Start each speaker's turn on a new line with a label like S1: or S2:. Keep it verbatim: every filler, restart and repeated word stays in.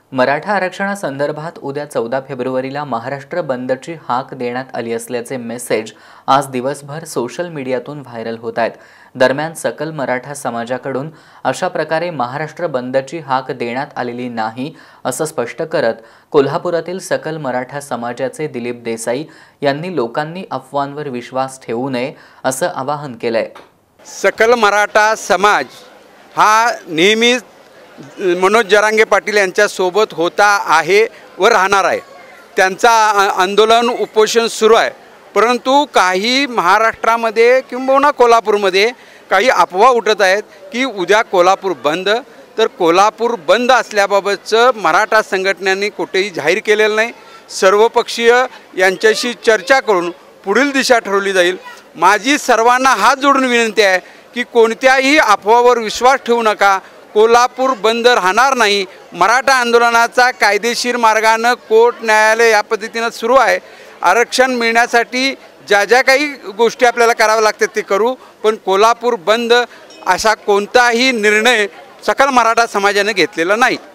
S1: मराठा आरक्षणासंदर्भात उद्या चौदा फेब्रुवारीला महाराष्ट्र बंदची हाक देण्यात आली असल्याचे मेसेज आज दिवसभर सोशल मीडियातून व्हायरल होत आहेत। दरम्यान सकल मराठा समाजाकडून अशा प्रकारे महाराष्ट्र बंदची हाक देण्यात आलेली नाही असं स्पष्ट करत कोल्हापुरातील सकल मराठा समाजाचे दिलीप देसाई यांनी लोकांनी अफवांवर विश्वास ठेवू नये असं आवाहन केलंय।
S2: सकल मराठा समाज हा नेहमीच मनोज जरांगे पाटील यांच्या सोबत होता आहे व राहणार आहे। त्यांचा आंदोलन उपोषण सुरू आहे, परंतु काही महाराष्ट्रामध्ये किंबहुना कोल्हापूरमध्ये काही अफवा उठत आहेत की उद्या कोल्हापूर बंद। तर कोल्हापूर बंद असल्याबाबतचं मराठा संघटनांनी कुठेही जाहीर केलेलं नाही। सर्वपक्षीय यांच्याशी चर्चा करून पुढील दिशा ठरवली जाईल। माझी सर्वांना हात जोडून विनंती आहे की कोणत्याही अफवावर विश्वास ठेवू नका। कोल्हापूर बंद राहणार नाही। मराठा आंदोलनाचा कायदेशीर मार्गाने कोर्ट न्यायालय या पद्धतीने सुरू आहे। आरक्षण मिळण्यासाठी ज्या ज्या काही गोष्टी आपल्याला कराव्या लागतात ते करू, पण कोल्हापूर बंद असा कोणताही निर्णय सकल मराठा समाजाने घेतलेला नाही।